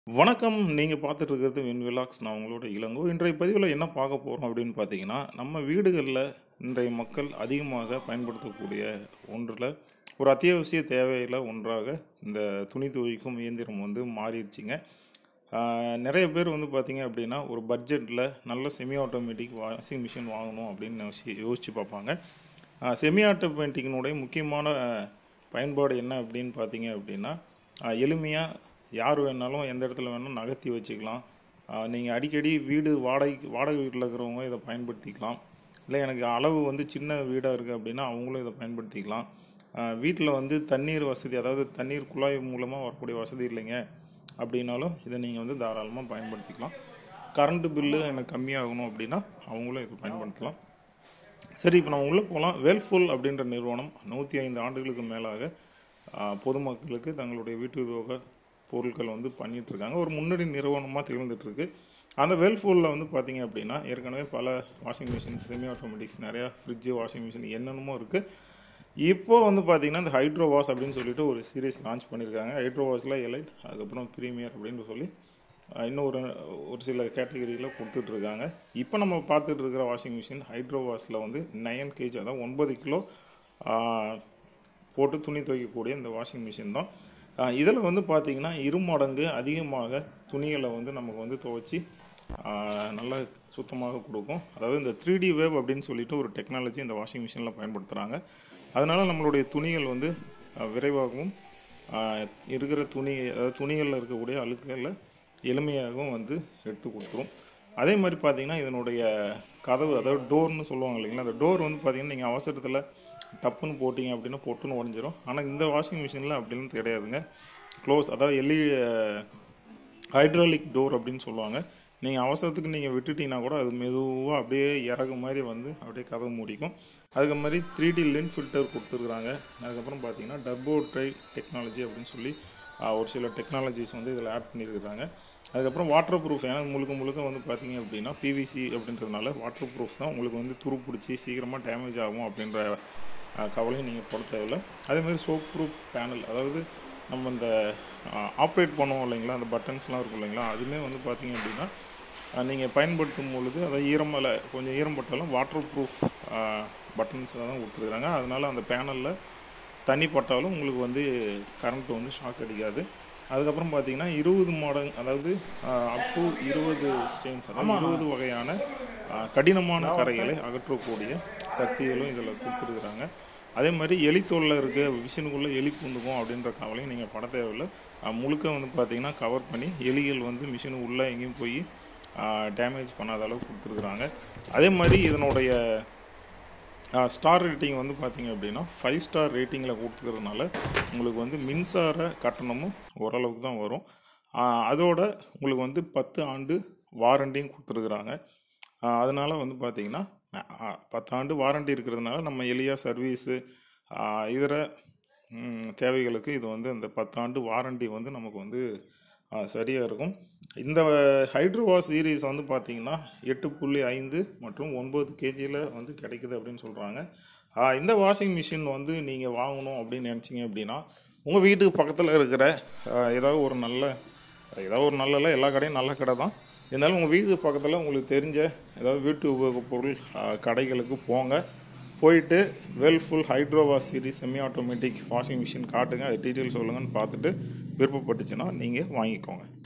வணக்கம். நீங்கள் பார்த்துட்டு இருக்கிறது வின்விலாக்ஸ். நான் உங்களோட இளங்கோ. இன்றைய பதிவில் என்ன பார்க்க போகிறோம் அப்படின்னு பார்த்தீங்கன்னா, நம்ம வீடுகளில் இன்றைய மக்கள் அதிகமாக பயன்படுத்தக்கூடிய ஒன்றில் ஒரு அத்தியாவசிய தேவையில் ஒன்றாக இந்த துணி துவைக்கும் இயந்திரம் வந்து மாறிடுச்சிங்க. நிறைய பேர் வந்து பார்த்திங்க அப்படின்னா ஒரு பட்ஜெட்டில் நல்ல செமி ஆட்டோமேட்டிக் வாஷிங் மிஷின் வாங்கணும் அப்படின்னு யோசித்து பார்ப்பாங்க. செமி ஆட்டோமேட்டிக்கினுடைய முக்கியமான பயன்பாடு என்ன அப்படின்னு பார்த்தீங்க அப்படின்னா, எளிமையாக யார் வேணாலும் எந்த இடத்துல வேணாலும் நகர்த்தி வச்சுக்கலாம். நீங்கள் அடிக்கடி வாடகை வீட்டில் இருக்கிறவங்க இதை பயன்படுத்திக்கலாம். இல்லை எனக்கு அளவு வந்து சின்ன வீடாக இருக்குது அப்படின்னா அவங்களும் இதை பயன்படுத்திக்கலாம். வீட்டில் வந்து தண்ணீர் வசதி, அதாவது தண்ணீர் குழாய் மூலமாக வரக்கூடிய வசதி இல்லைங்க அப்படின்னாலும் இதை நீங்கள் வந்து தாராளமாக பயன்படுத்திக்கலாம். கரண்ட்டு பில்லு எனக்கு கம்மியாகணும் அப்படின்னா அவங்களும் இதை பயன்படுத்தலாம். சரி, இப்போ நம்ம உள்ளே போகலாம். வேர்ல்பூல் அப்படின்ற நிறுவனம் 105 ஆண்டுகளுக்கு மேலாக பொதுமக்களுக்கு தங்களுடைய வீட்டு உபயோக பொருட்கள் வந்து பண்ணிகிட்ருக்காங்க. ஒரு முன்னணி நிறுவனமாக திகழ்ந்துட்டுருக்கு. அந்த வேர்ல்பூலில் வந்து பார்த்திங்க அப்படின்னா ஏற்கனவே பல வாஷிங் மிஷின்ஸ், செமி ஆட்டோமேட்டிக்ஸ், நிறையா ஃப்ரிட்ஜு, வாஷிங் மிஷின் என்னென்னமோ இருக்குது. இப்போது வந்து பார்த்திங்கன்னா இந்த ஹைட்ரோவாஷ் அப்படின்னு சொல்லிட்டு ஒரு சீரீஸ் லான்ச் பண்ணியிருக்காங்க. ஹைட்ரோவாஷில் எலைட், அதுக்கப்புறம் ப்ரீமியர் அப்படின்னு சொல்லி இன்னும் ஒரு சில கேட்டகரியில் கொடுத்துட்ருக்காங்க. இப்போ நம்ம பார்த்துட்டு இருக்கிற வாஷிங் மிஷின் ஹைட்ரோவாஷில் வந்து 9 kg, அதாவது 9 கிலோ போட்டு துணி துவைக்கக்கூடிய இந்த வாஷிங் மிஷின் தான். இதில் வந்து பார்த்திங்கன்னா 2 மடங்கு அதிகமாக துணிகளை வந்து நமக்கு வந்து துவைச்சி நல்லா சுத்தமாக கொடுக்கும். அதாவது இந்த 3D வேவ் அப்படின்னு சொல்லிட்டு ஒரு டெக்னாலஜி இந்த வாஷிங் மிஷினில் பயன்படுத்துகிறாங்க. அதனால் நம்மளுடைய துணிகள் வந்து விரைவாகவும் இருக்கிற அதாவது துணிகளில் இருக்கக்கூடிய அழுக்குகளில் எளிமையாகவும் வந்து எடுத்து கொடுத்துரும். அதே மாதிரி பார்த்திங்கன்னா இதனுடைய கதவு, அதாவது டோர்னு சொல்லுவாங்க இல்லைங்களா, அந்த டோர் வந்து பார்த்திங்கன்னா நீங்கள் அவசரத்தில் டப்புன்னு போட்டிங்க அப்படின்னா பொட்டுன்னு உடஞ்சிரும். ஆனால் இந்த வாஷிங் மிஷினில் அப்படின்னு கிடையாதுங்க. க்ளோஸ், அதாவது ஹைட்ராலிக் டோர் அப்படின்னு சொல்லுவாங்க. நீங்கள் அவசரத்துக்கு நீங்கள் விட்டுட்டிங்கன்னா கூட அது மெதுவாக அப்படியே இறகு மாதிரி வந்து அப்படியே கதவு மூடிக்கும். அதுக்கு மாதிரி 3D லென்ஸ் ஃபில்டர் கொடுத்துருக்குறாங்க. அதுக்கப்புறம் பார்த்திங்கன்னா டர்போ ட்ரை டெக்னாலஜி அப்படின்னு சொல்லி ஒரு சில டெக்னாலஜிஸ் வந்து இதில் ஆட் பண்ணியிருக்கிறாங்க. அதுக்கப்புறம் வாட்டர் ப்ரூஃப், ஏன்னா முழுக்க வந்து பார்த்திங்க அப்படின்னா பிவிசி அப்படின்றதுனால வாட்டர் ப்ரூஃப் தான். உங்களுக்கு வந்து துரு பிடிச்சி சீக்கிரமாக டேமேஜ் ஆகும் அப்படின்ற கவலையும் நீங்கள் போட தேவையில்லை. அதேமாதிரி சோப் ப்ரூஃப் பேனல், அதாவது நம்ம இந்த ஆப்ரேட் பண்ணுவோம் இல்லைங்களா, அந்த பட்டன்ஸ்லாம் இருக்கும் இல்லைங்களா, அதுவுமே வந்து பார்த்திங்க அப்படின்னா நீங்கள் பயன்படுத்தும் பொழுது அதை கொஞ்சம் ஈரம் பட்டாலும் வாட்டர் ப்ரூஃப் பட்டன்ஸ் தான் கொடுத்துருக்குறாங்க. அதனால் அந்த பேனலில் தண்ணி பட்டாலும் உங்களுக்கு வந்து கரண்ட் வந்து ஷாக் அடிக்காது. அதுக்கப்புறம் பார்த்திங்கன்னா 20 மடங்கு, அதாவது அப் டு 20 ஸ்டெயின்ஸ், அதாவது 20 வகையான கடினமான கரைகளை அகற்றக்கூடிய சக்திகளும் இதில் கொடுத்துருக்குறாங்க. அதே மாதிரி எலித்தோலில் இருக்க மிஷினுக்குள்ளே எலி பூந்துக்கும் அப்படின்ற கவலையும் நீங்கள் பட தேவையில்லை. முழுக்க வந்து பார்த்திங்கன்னா கவர் பண்ணி எலிகள் வந்து மிஷினு உள்ளே எங்கேயும் போய் டேமேஜ் பண்ணாத அளவுக்கு கொடுத்துருக்குறாங்க. அதே மாதிரி இதனுடைய ஸ்டார் ரேட்டிங் வந்து பார்த்திங்க அப்படின்னா 5 ஸ்டார் ரேட்டிங்கில் கொடுத்துக்கிறதுனால உங்களுக்கு வந்து மின்சார கட்டணமும் ஓரளவுக்கு தான் வரும். அதோட உங்களுக்கு வந்து 10 ஆண்டு வாரண்டியும் கொடுத்துருக்குறாங்க. அதனால் வந்து பார்த்திங்கன்னா 10 ஆண்டு வாரண்டி இருக்கிறதுனால நம்ம எளியாக சர்வீஸு இதர தேவைகளுக்கு இது வந்து அந்த 10 ஆண்டு வாரண்டி வந்து நமக்கு வந்து சரியாக இருக்கும். இந்த ஹைட்ரோவாஷ் சீரீஸ் வந்து பார்த்திங்கன்னா 8.5 மற்றும் 9 kgயில் வந்து கிடைக்குது அப்படின்னு சொல்கிறாங்க. இந்த வாஷிங் மிஷின் வந்து நீங்கள் வாங்கணும் அப்படின்னு நினச்சிங்க அப்படின்னா உங்கள் வீட்டுக்கு பக்கத்தில் இருக்கிற ஏதாவது ஒரு நல்ல எல்லா கடையும் நல்ல கடை தான் இருந்தாலும் உங்கள் வீட்டுக்கு பக்கத்தில் உங்களுக்கு தெரிஞ்ச ஏதாவது வீட்டு உபயோகப் பொருள் கடைகளுக்கு போயிட்டு Whirlpool hydrowash series semi automatic washing machine காட்டுங்க, அது டீட்டெயில் சொல்லுங்கன்னு பார்த்துட்டு விருப்பப்பட்டுச்சுன்னா நீங்கள் வாங்கிக்கோங்க.